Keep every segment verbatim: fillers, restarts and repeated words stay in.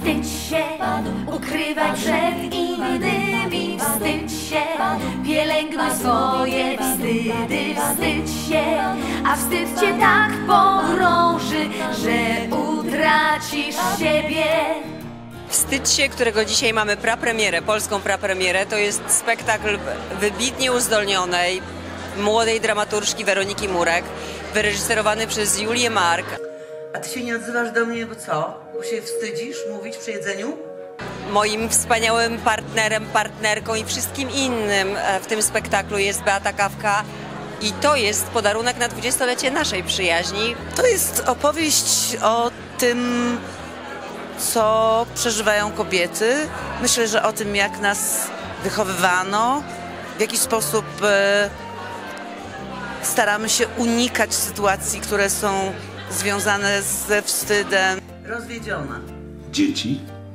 wstydź się, ukrywaj przed innymi, wstydź się, pielęgnuj swoje wstydy, wstydź się, a wstyd cię tak pogrąży, że utracisz siebie. Wstydź się, którego dzisiaj mamy prapremierę, polską prapremierę, to jest spektakl wybitnie uzdolnionej, młodej dramaturżki Weroniki Murek, wyreżyserowany przez Julię Mark. A ty się nie odzywasz do mnie, bo co? Bo się wstydzisz mówić przy jedzeniu? Moim wspaniałym partnerem, partnerką i wszystkim innym w tym spektaklu jest Beata Kawka i to jest podarunek na dwudziestolecie naszej przyjaźni. To jest opowieść o tym, co przeżywają kobiety. Myślę, że o tym, jak nas wychowywano, w jaki sposób e, staramy się unikać sytuacji, które są związane ze wstydem. Rozwiedziona. Dzieci?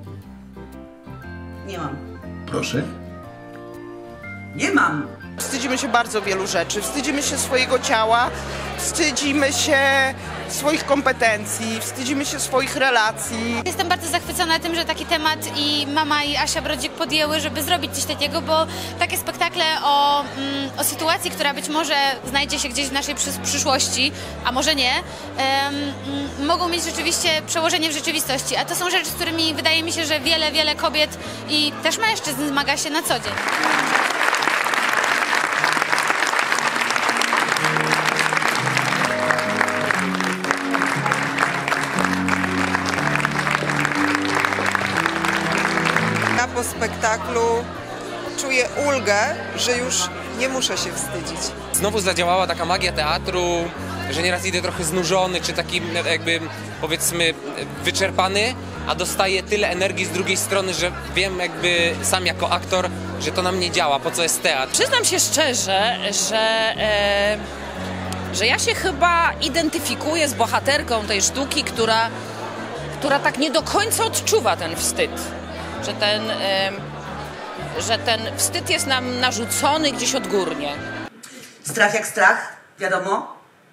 Nie mam. Proszę? Nie mam. Wstydzimy się bardzo wielu rzeczy. Wstydzimy się swojego ciała, wstydzimy się swoich kompetencji, wstydzimy się swoich relacji. Jestem bardzo zachwycona tym, że taki temat i mama i Asia Brodzik podjęły, żeby zrobić coś takiego, bo takie spektakle o, mm, o sytuacji, która być może znajdzie się gdzieś w naszej przy, przyszłości, a może nie, um, mogą mieć rzeczywiście przełożenie w rzeczywistości. A to są rzeczy, z którymi wydaje mi się, że wiele, wiele kobiet i też mężczyzn zmaga się na co dzień. Po spektaklu czuję ulgę, że już nie muszę się wstydzić. Znowu zadziałała taka magia teatru, że nieraz idę trochę znużony, czy taki jakby powiedzmy wyczerpany, a dostaję tyle energii z drugiej strony, że wiem jakby sam jako aktor, że to na mnie działa, po co jest teatr. Przyznam się szczerze, że, e, że ja się chyba identyfikuję z bohaterką tej sztuki, która, która tak nie do końca odczuwa ten wstyd. Że ten, e, że ten wstyd jest nam narzucony gdzieś odgórnie. Strach jak strach, wiadomo.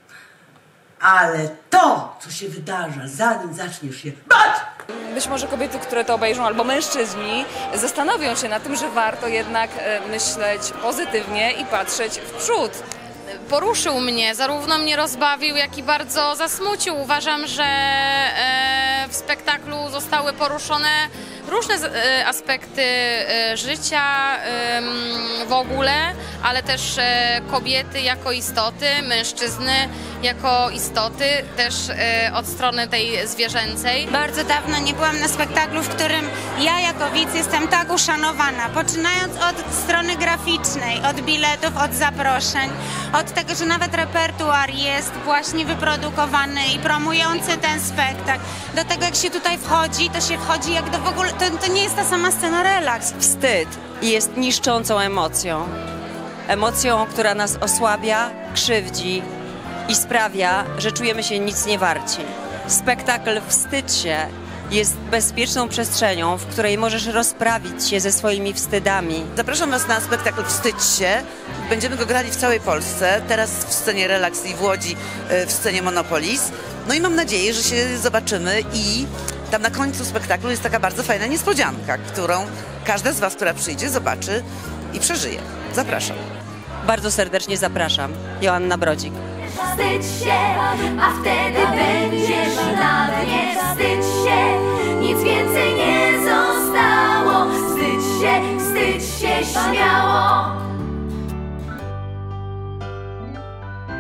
Ale to, co się wydarza, zanim zaczniesz się bać! Być może kobiety, które to obejrzą, albo mężczyźni, zastanowią się nad tym, że warto jednak myśleć pozytywnie i patrzeć w przód. Poruszył mnie, zarówno mnie rozbawił, jak i bardzo zasmucił. Uważam, że e, w spektaklu zostały poruszone różne e, aspekty e, życia e, w ogóle, ale też e, kobiety jako istoty, mężczyzny jako istoty, też e, od strony tej zwierzęcej. Bardzo dawno nie byłam na spektaklu, w którym ja jako widz jestem tak uszanowana, poczynając od strony graficznej, od biletów, od zaproszeń, od tego, że nawet repertuar jest właśnie wyprodukowany i promujący ten spektakl. Do tego, jak się tutaj wchodzi, to się wchodzi jak do w ogóle, to, to nie jest ta sama scena relaks. Wstyd jest niszczącą emocją. Emocją, która nas osłabia, krzywdzi i sprawia, że czujemy się nic nie warci. Spektakl Wstydź się jest bezpieczną przestrzenią, w której możesz rozprawić się ze swoimi wstydami. Zapraszam Was na spektakl Wstydź się. Będziemy go grali w całej Polsce. Teraz w scenie Relaks i w Łodzi w scenie Monopolis. No i mam nadzieję, że się zobaczymy i tam na końcu spektaklu jest taka bardzo fajna niespodzianka, którą każda z Was, która przyjdzie, zobaczy i przeżyje. Zapraszam. Bardzo serdecznie zapraszam. Joanna Brodzik. Wstydź się, a wtedy będziesz na mnie. Wstydź się, nic więcej nie zostało. Wstydź się, wstydź się śmiało.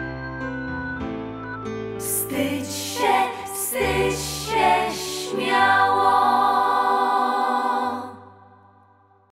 Wstydź się, wstydź się śmiało.